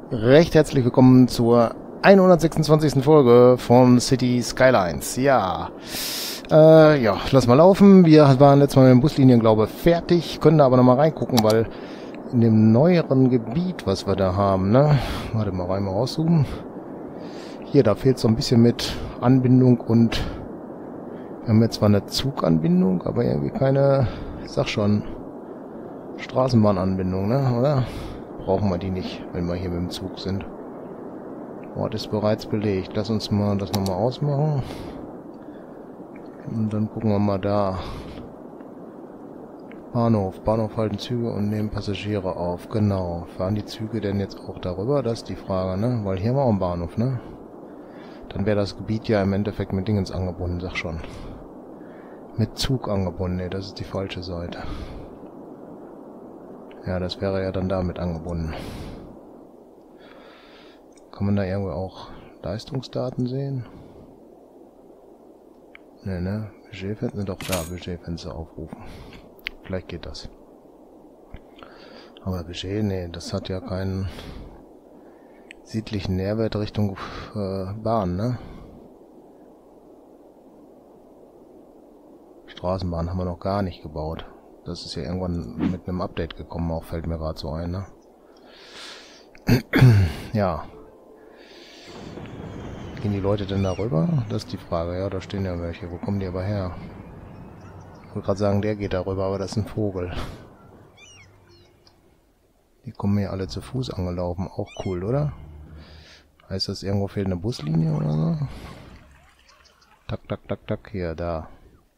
Recht herzlich willkommen zur 126. Folge von City Skylines. Ja, lass mal laufen. Wir waren letztes Mal mit den Buslinien, glaube ich, fertig. Können da aber noch mal reingucken, weil in dem neueren Gebiet, was wir da haben, ne? Warte mal, mal rauszoomen. Hier, da fehlt so ein bisschen mit Anbindung und wir haben jetzt zwar eine Zuganbindung, aber irgendwie keine, ich sag schon, Straßenbahnanbindung, ne? Oder? Brauchen wir die nicht, wenn wir hier mit dem Zug sind. Ort ist bereits belegt. Lass uns mal das nochmal ausmachen. Und dann gucken wir mal da. Bahnhof. Bahnhof halten Züge und nehmen Passagiere auf. Genau. Fahren die Züge denn jetzt auch darüber? Das ist die Frage, ne? Weil hier haben wir auch einen Bahnhof, ne? Dann wäre das Gebiet ja im Endeffekt mit Dingens angebunden, sag schon. Mit Zug angebunden. Ne, das ist die falsche Seite. Ja, das wäre ja dann damit angebunden. Kann man da irgendwo auch Leistungsdaten sehen? Ne? Budgetfenster sind doch da. Budgetfenster aufrufen. Vielleicht geht das. Aber Budget, ne, das hat ja keinen siedlichen Nährwert Richtung Bahn, ne? Straßenbahn haben wir noch gar nicht gebaut. Das ist ja irgendwann mit einem Update gekommen, auch fällt mir gerade so ein, ne? Ja. Gehen die Leute denn da rüber? Das ist die Frage. Ja, da stehen ja welche. Wo kommen die aber her? Ich wollte gerade sagen, der geht da rüber, aber das ist ein Vogel. Die kommen hier alle zu Fuß angelaufen. Auch cool, oder? Heißt das, irgendwo fehlt eine Buslinie oder so? Tak, tak, tak, tak. Hier, da.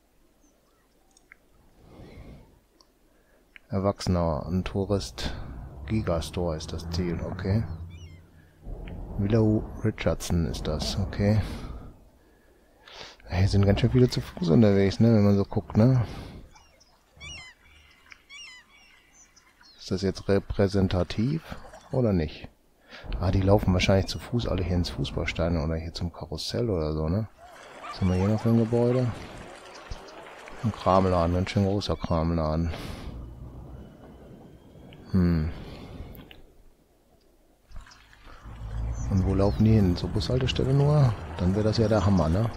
Erwachsener, ein Tourist. Gigastore ist das Ziel, okay. Willow Richardson ist das, okay. Hier sind ganz schön viele zu Fuß unterwegs, ne, wenn man so guckt, ne. Ist das jetzt repräsentativ oder nicht? Ah, die laufen wahrscheinlich zu Fuß alle hier ins Fußballstadion oder hier zum Karussell oder so, ne. Was haben wir hier noch für ein Gebäude? Ein Kramladen, ein schön großer Kramladen. Und wo laufen die hin? Zur Bushaltestelle nur? Dann wäre das ja der Hammer, ne?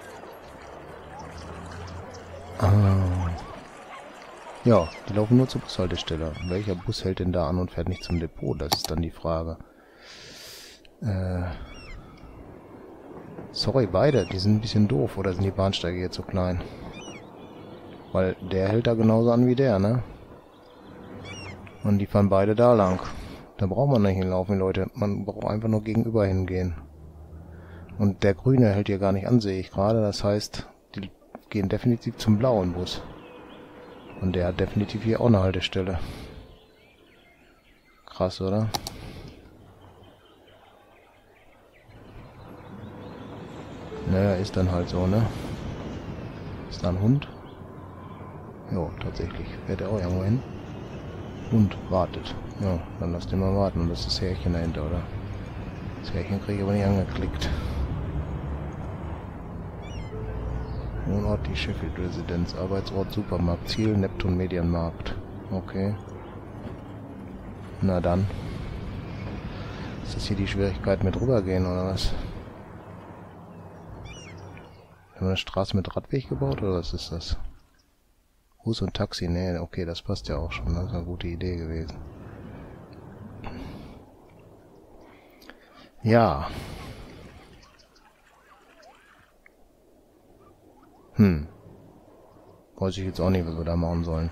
Ja, die laufen nur zur Bushaltestelle. Welcher Bus hält denn da an und fährt nicht zum Depot? Das ist dann die Frage. Sorry, beide. Die sind ein bisschen doof. Oder sind die Bahnsteige hier zu klein? Weil der hält da genauso an wie der, ne? Und die fahren beide da lang. Da braucht man nicht hinlaufen, Leute. Man braucht einfach nur gegenüber hingehen. Und der Grüne hält hier gar nicht an, sehe ich gerade. Das heißt, die gehen definitiv zum blauen Bus. Und der hat definitiv hier auch eine Haltestelle. Krass, oder? Naja, ist dann halt so, ne? Ist da ein Hund? Jo, tatsächlich. Fährt er auch irgendwo hin? Hund wartet. Ja, dann lass den mal warten. Und das ist das Härchen dahinter, oder? Das Härchen kriege ich aber nicht angeklickt. Wohnort die Sheffield Residenz. Arbeitsort Supermarkt. Ziel Neptun Medienmarkt. Okay. Na dann. Ist das hier die Schwierigkeit mit rübergehen, oder was? Haben wir eine Straße mit Radweg gebaut, oder was ist das? Bus und Taxi, nee, okay, das passt ja auch schon. Das ist eine gute Idee gewesen. Ja. Weiß ich jetzt auch nicht, was wir da machen sollen.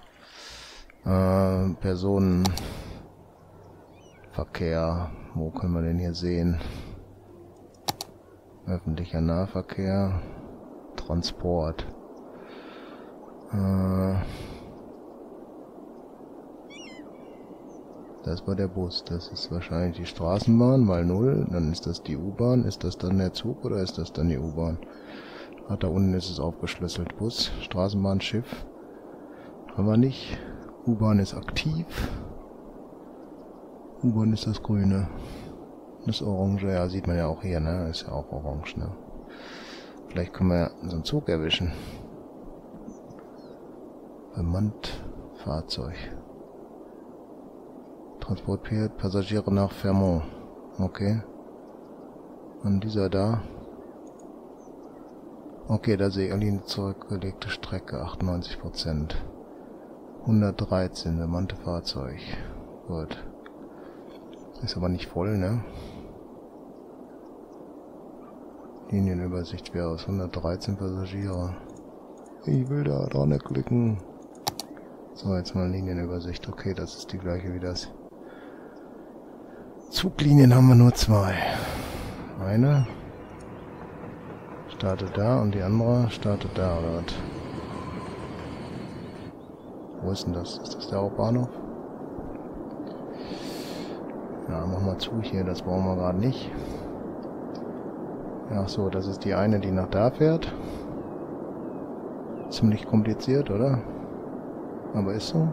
Personenverkehr. Wo können wir denn hier sehen? Öffentlicher Nahverkehr. Transport. Das war der Bus. Das ist wahrscheinlich die Straßenbahn, mal 0. Dann ist das die U-Bahn. Ist das dann der Zug oder ist das dann die U-Bahn? Da unten ist es aufgeschlüsselt. Bus, Straßenbahn, Schiff. Haben wir nicht. U-Bahn ist aktiv. U-Bahn ist das Grüne. Das Orange, ja, sieht man ja auch hier, ne? Ist ja auch orange, ne? Vielleicht können wir ja so einen Zug erwischen. Bemannt Fahrzeug. Transportiert Passagiere nach Fermont. Okay. Und dieser da. Okay, da sehe ich eine zurückgelegte Strecke, 98%. 113, bemannte Fahrzeug. Gut. Ist aber nicht voll, ne? Linienübersicht wäre aus 113 Passagiere. Ich will da dran klicken. So, jetzt mal Linienübersicht. Okay, das ist die gleiche wie das. Zuglinien haben wir nur 2. Eine startet da und die andere startet da, oder was? Wo ist denn das? Ist das der Hauptbahnhof? Ja, mach mal zu hier, das brauchen wir gerade nicht. Ach so, das ist die eine, die nach da fährt. Ziemlich kompliziert, oder? Aber ist so.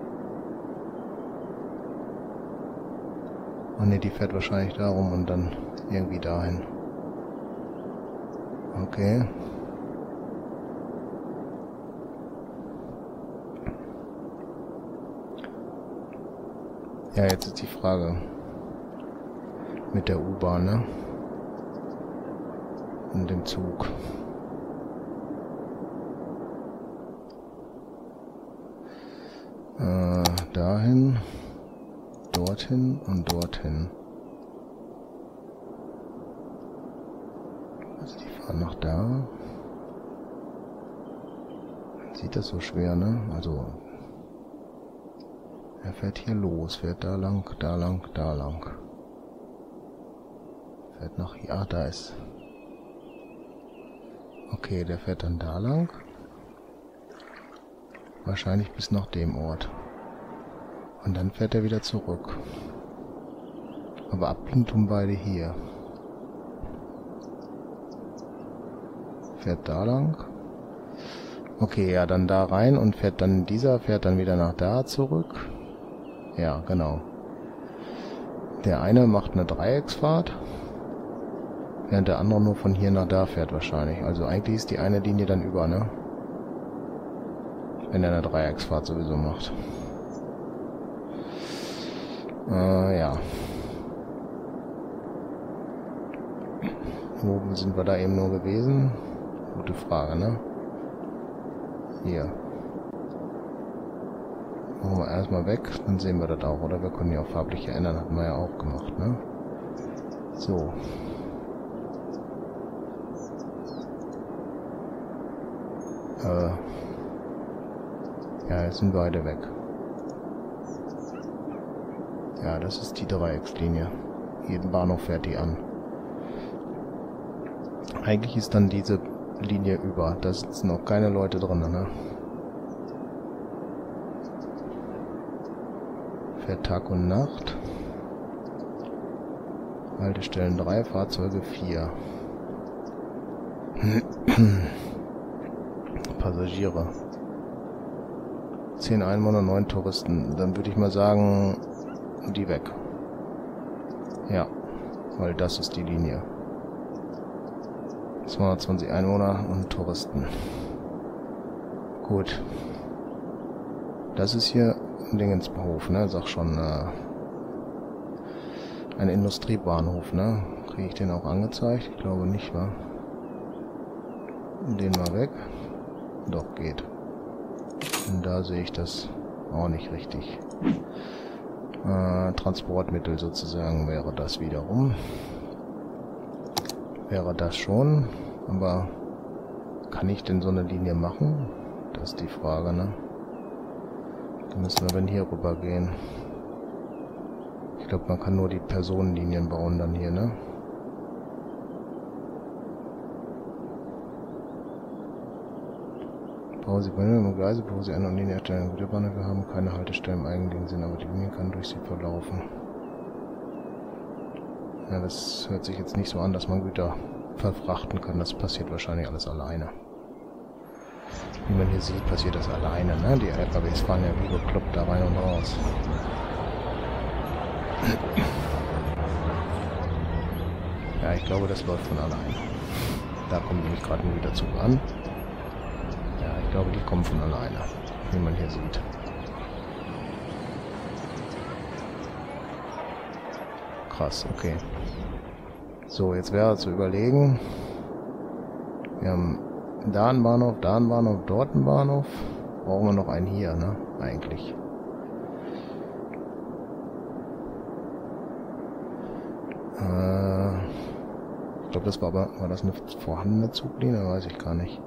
Ach ne, die fährt wahrscheinlich da rum und dann irgendwie dahin. Okay. Ja, jetzt ist die Frage mit der U-Bahn, ne? Und dem Zug. Dahin, dorthin und dorthin. Also die fahren nach da. Sieht das so schwer, ne? Also er fährt hier los, fährt da lang, da lang, da lang. Fährt nach hier, ah, da ist. Okay, der fährt dann da lang. Wahrscheinlich bis nach dem Ort. Und dann fährt er wieder zurück. Aber abbiegen tun beide hier. Fährt da lang. Okay, ja, dann da rein und fährt dann fährt dann wieder nach da zurück. Ja, genau. Der eine macht eine Dreiecksfahrt, während der andere nur von hier nach da fährt wahrscheinlich. Also eigentlich ist die eine Linie dann über, ne? Wenn er eine Dreiecksfahrt sowieso macht. Ja. Wo sind wir da eben nur gewesen? Gute Frage, ne? Hier. Machen wir erstmal weg, dann sehen wir das auch, oder? Wir können die auch farblich ändern, hatten wir ja auch gemacht, ne? So. Ja, jetzt sind beide weg. Ja, das ist die Dreieckslinie. Jeden Bahnhof fährt die an. Eigentlich ist dann diese Linie über. Da sitzen noch keine Leute drin, ne? Fährt Tag und Nacht. Haltestellen 3, Fahrzeuge 4. Passagiere. 10 Einwohner, 9 Touristen. Dann würde ich mal sagen, die weg. Ja, weil das ist die Linie. 220 Einwohner und Touristen. Gut. Das ist hier ein Dingensbahnhof, ne? Sag schon, ein Industriebahnhof, ne? Kriege ich den auch angezeigt? Ich glaube nicht, wa? Den mal weg. Doch, geht. Und da sehe ich das auch nicht richtig. Transportmittel sozusagen wäre das wiederum. Wäre das schon. Aber kann ich denn so eine Linie machen? Das ist die Frage, ne? Da müssen wir dann hier rüber gehen. Ich glaube, man kann nur die Personenlinien bauen dann hier, ne? Bauen Sie Bahnhöfe, Gleise, bevor Sie eine Linie erstellen. Gute Bahnhöfe haben keine Haltestellen im eigentlichen Sinn, aber die Linie kann durch sie verlaufen. Ja, das hört sich jetzt nicht so an, dass man Güter verfrachten kann. Das passiert wahrscheinlich alles alleine. Wie man hier sieht, passiert das alleine, ne? Die LKWs fahren ja wie bekloppt da rein und raus. Ja, ich glaube, das läuft von alleine. Da kommt nämlich gerade ein Güterzug an. Ja, ich glaube, die kommen von alleine, wie man hier sieht. krass, okay. So, jetzt wäre zu überlegen. Wir haben da einen Bahnhof, dort einen Bahnhof. Brauchen wir noch einen hier, ne? Eigentlich. Ich glaube, das war das eine vorhandene Zuglinie? Weiß ich gar nicht.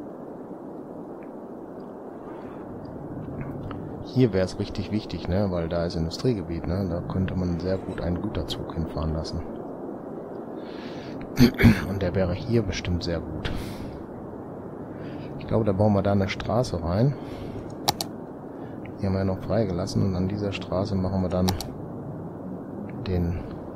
Hier wäre es richtig wichtig, ne? Weil da ist Industriegebiet, ne? Da könnte man sehr gut einen Güterzug hinfahren lassen. Und der wäre hier bestimmt sehr gut. Ich glaube, da bauen wir da eine Straße rein. Die haben wir ja noch freigelassen und an dieser Straße machen wir dann den...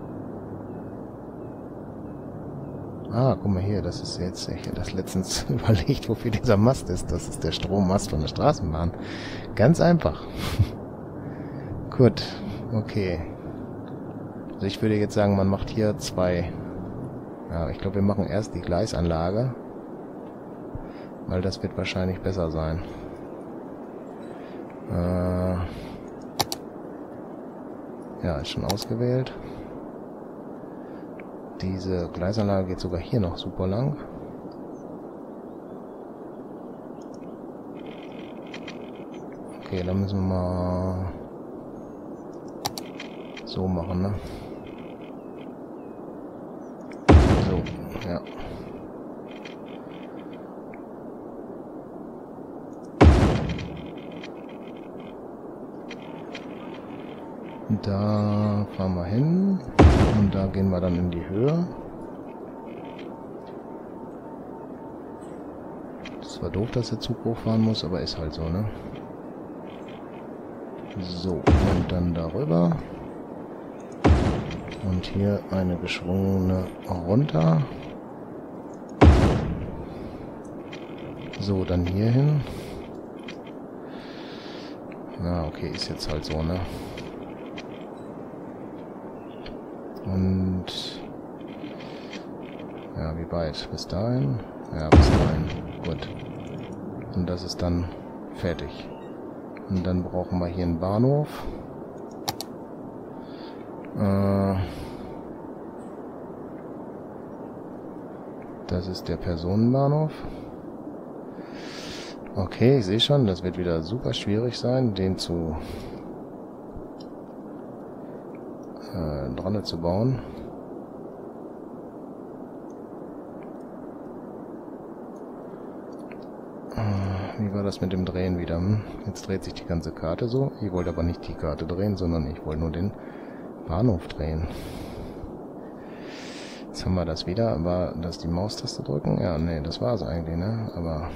Ah, guck mal hier, das ist jetzt, ich hätte das letztens überlegt, wofür dieser Mast ist. Das ist der Strommast von der Straßenbahn. Ganz einfach. Gut, okay. Also ich würde jetzt sagen, man macht hier zwei... Ja, ich glaube, wir machen erst die Gleisanlage, weil das wird wahrscheinlich besser sein. Ja, ist schon ausgewählt. Diese Gleisanlage geht sogar hier noch super lang. Okay, dann müssen wir mal so machen, ne? So, ja. Da fahren wir hin und da gehen wir dann in die Höhe. Das war doof, dass der Zug hochfahren muss, aber ist halt so, ne? So, und dann darüber. Und hier eine geschwungene runter. So, dann hier hin. Na, okay, ist jetzt halt so, ne? Und ja, wie weit? Bis dahin? Ja, bis dahin. Gut. Und das ist dann fertig. Und dann brauchen wir hier einen Bahnhof. Das ist der Personenbahnhof. Okay, ich sehe schon, das wird wieder super schwierig sein, den zu dran zu bauen. Wie war das mit dem Drehen wieder? Jetzt dreht sich die ganze Karte so. Ich wollte aber nicht die Karte drehen, sondern ich wollte nur den Bahnhof drehen. Jetzt haben wir das wieder. War das die Maustaste drücken? Ja, nee, das war es eigentlich, ne? Aber...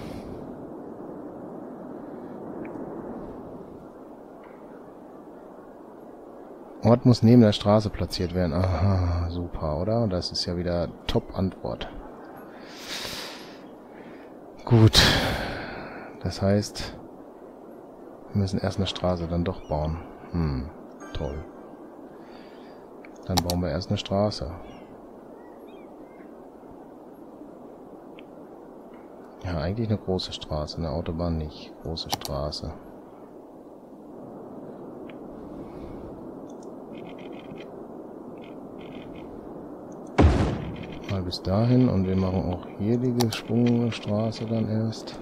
Ort muss neben der Straße platziert werden. Aha, super, oder? Das ist ja wieder Top-Antwort. Gut. Das heißt, wir müssen erst eine Straße dann doch bauen. Toll. Dann bauen wir erst eine Straße. Ja, eigentlich eine große Straße, eine Autobahn nicht. Große Straße. Mal bis dahin und wir machen auch hier die geschwungene Straße dann erst.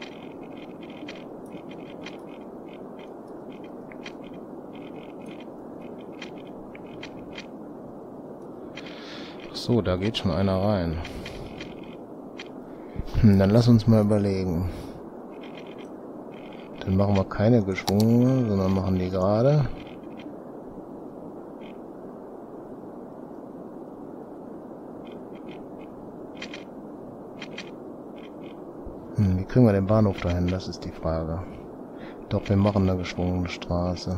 Ach so, da geht schon einer rein. Dann lass uns mal überlegen. Dann machen wir keine geschwungene, sondern machen die gerade. Wie kriegen wir den Bahnhof dahin? Das ist die Frage. Doch, wir machen eine geschwungene Straße.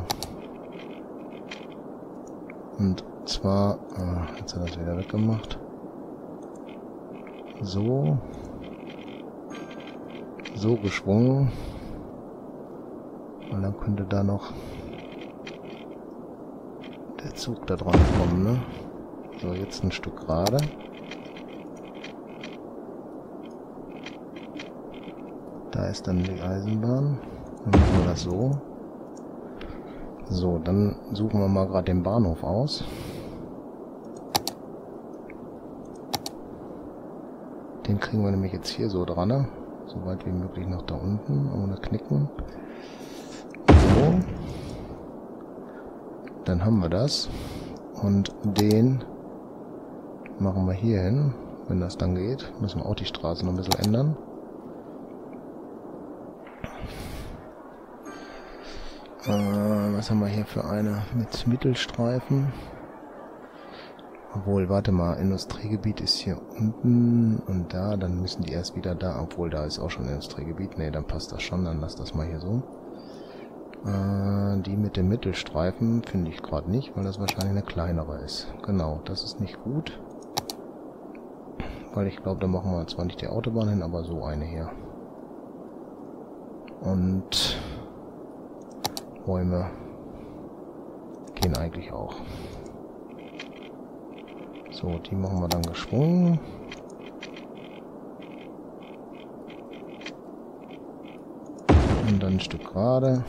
Und zwar... jetzt hat er es wieder weggemacht. So. So geschwungen. Und dann könnte da noch der Zug da dran kommen, ne? So, jetzt ein Stück gerade. Da ist dann die Eisenbahn. Dann machen wir das so. So, dann suchen wir mal gerade den Bahnhof aus. Den kriegen wir nämlich jetzt hier so dran, ne? So weit wie möglich nach da unten, ohne Knicken. So. Dann haben wir das. Und den machen wir hier hin, wenn das dann geht. Müssen wir auch die Straße noch ein bisschen ändern. Was haben wir hier für eine mit Mittelstreifen? Obwohl, warte mal, Industriegebiet ist hier unten und da, dann müssen die erst wieder da, obwohl da ist auch schon Industriegebiet. Ne, dann passt das schon, dann lass das mal hier so. Die mit dem Mittelstreifen finde ich gerade nicht, weil das wahrscheinlich eine kleinere ist. Genau, das ist nicht gut. Weil ich glaube, da machen wir zwar nicht die Autobahn hin, aber so eine hier. Und Bäume gehen eigentlich auch. So, die machen wir dann geschwungen. Und dann ein Stück gerade.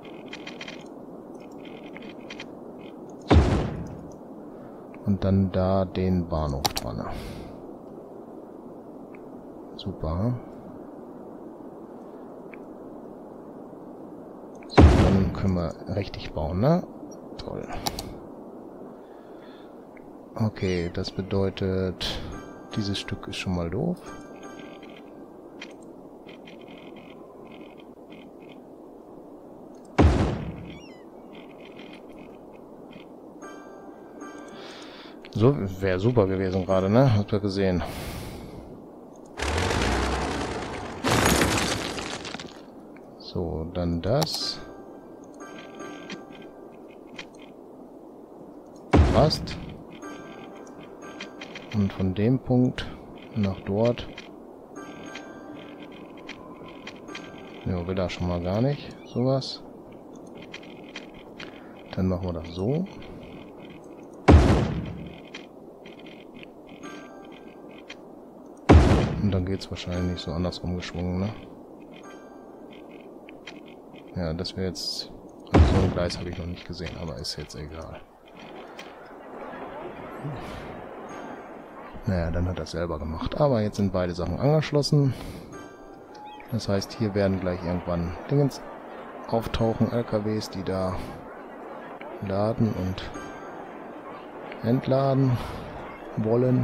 So. Und dann da den Bahnhof dran. Super. So, dann können wir richtig bauen, ne? Toll. Okay, das bedeutet, dieses Stück ist schon mal doof. So, wäre super gewesen gerade, ne? Habt ihr gesehen. So, dann das. Passt. Und von dem Punkt nach dort. Ja, will da schon mal gar nicht. Sowas. Dann machen wir das so. Und dann geht es wahrscheinlich so andersrum geschwungen, ne? Ja, das wäre jetzt... Also so ein Gleis habe ich noch nicht gesehen, aber ist jetzt egal. Naja, dann hat er es selber gemacht. Aber jetzt sind beide Sachen angeschlossen. Das heißt, hier werden gleich irgendwann Dingens auftauchen, LKWs, die da laden und entladen wollen.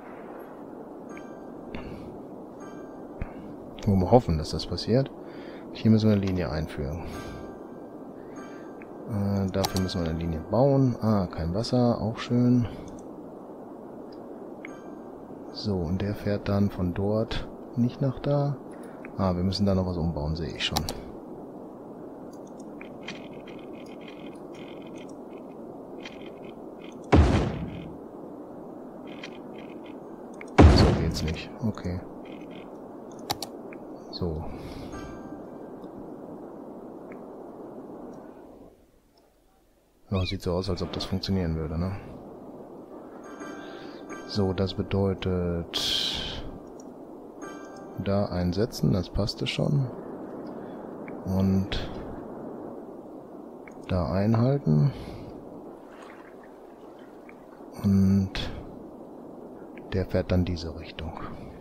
Wollen wir hoffen, dass das passiert. Hier müssen wir eine Linie einführen. Dafür müssen wir eine Linie bauen. Ah, kein Wasser, auch schön. So, und der fährt dann von dort nicht nach da. Ah, wir müssen da noch was umbauen, sehe ich schon. So geht's nicht. Okay. So. Ja, sieht so aus, als ob das funktionieren würde, ne? So, das bedeutet da einsetzen, das passte schon. Und da einhalten. Und der fährt dann diese Richtung.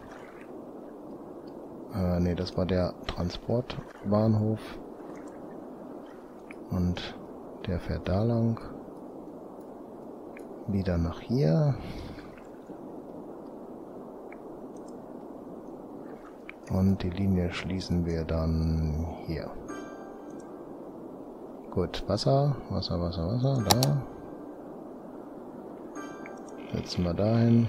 Ne, das war der Transportbahnhof. Und der fährt da lang. Wieder nach hier. Und die Linie schließen wir dann hier. Gut, Wasser, Wasser, Wasser, Wasser, da. Setzen wir dahin.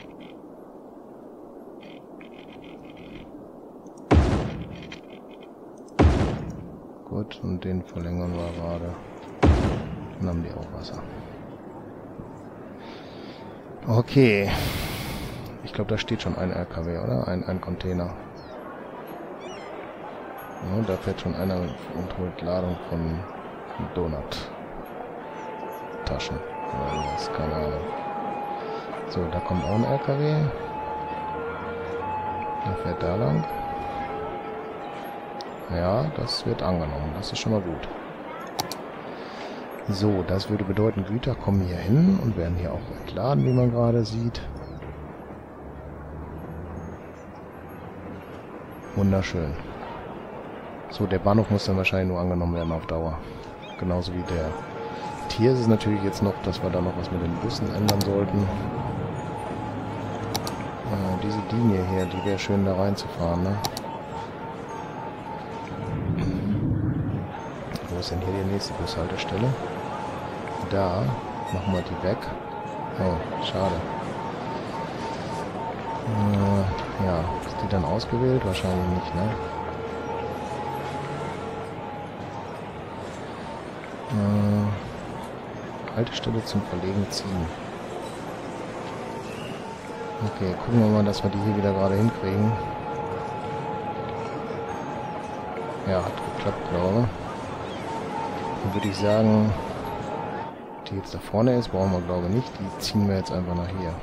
Gut, und den verlängern wir gerade. Dann haben die auch Wasser. Okay. Ich glaube, da steht schon ein LKW, oder? Ein Container. Ja, da fährt schon einer und holt Ladung von Donut-Taschen. Oder was, keine Ahnung. So, da kommt auch ein LKW. Der fährt da lang. Ja, das wird angenommen. Das ist schon mal gut. So, das würde bedeuten, Güter kommen hier hin und werden hier auch entladen, wie man gerade sieht. Wunderschön. So, der Bahnhof muss dann wahrscheinlich nur angenommen werden auf Dauer. Genauso wie der. Hier ist es natürlich jetzt noch, dass wir da noch was mit den Bussen ändern sollten. Diese Linie hier, die wäre schön da reinzufahren, ne? Wo ist denn hier die nächste Bushaltestelle? Da. Machen wir die weg. Oh, schade. Ja, ist die dann ausgewählt? Wahrscheinlich nicht, ne? Haltestelle zum Verlegen ziehen. Okay, gucken wir mal, dass wir die hier wieder gerade hinkriegen. Ja, hat geklappt, glaube ich. Dann würde ich sagen, die jetzt da vorne ist, brauchen wir glaube ich nicht. Die ziehen wir jetzt einfach nach hier.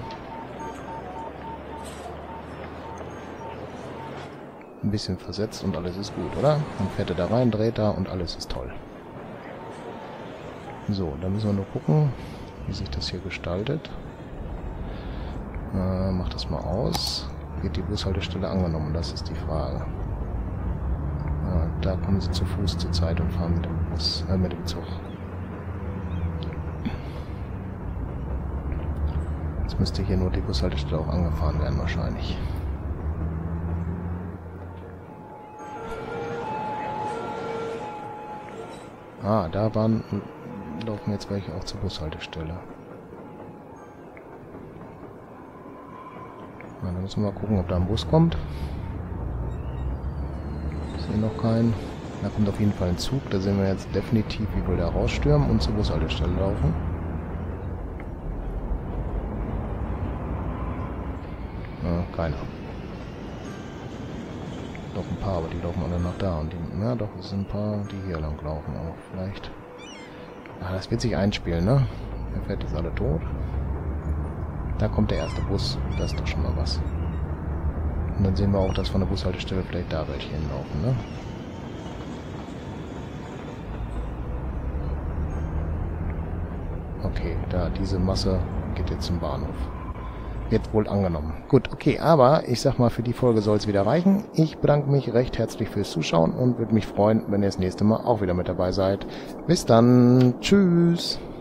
Ein bisschen versetzt und alles ist gut, oder? Dann fährt er da rein, dreht da und alles ist toll. So, dann müssen wir nur gucken, wie sich das hier gestaltet. Mach das mal aus. Wird die Bushaltestelle angenommen? Das ist die Frage. Da kommen sie zu Fuß zur Zeit und fahren mit dem Bus, mit dem Zug. Jetzt müsste hier nur die Bushaltestelle auch angefahren werden wahrscheinlich. Da laufen jetzt welche auch zur Bushaltestelle. Dann müssen wir mal gucken, ob da ein Bus kommt. Ich sehe noch keinen. Da kommt auf jeden Fall ein Zug. Da sehen wir jetzt definitiv, wie wir da rausstürmen und zur Bushaltestelle laufen. Keiner. Doch ein paar, aber die laufen alle nach da. Und die, ja doch, es sind ein paar, die hier lang laufen auch. Vielleicht. Das wird sich einspielen, ne? Der fährt jetzt alle tot. Da kommt der erste Bus. Das ist doch schon mal was. Und dann sehen wir auch, dass von der Bushaltestelle vielleicht da welche hinlaufen, ne? Okay, da diese Masse geht jetzt zum Bahnhof. Wird wohl angenommen. Gut, okay, aber ich sag mal, für die Folge soll es wieder reichen. Ich bedanke mich recht herzlich fürs Zuschauen und würde mich freuen, wenn ihr das nächste Mal auch wieder mit dabei seid. Bis dann. Tschüss.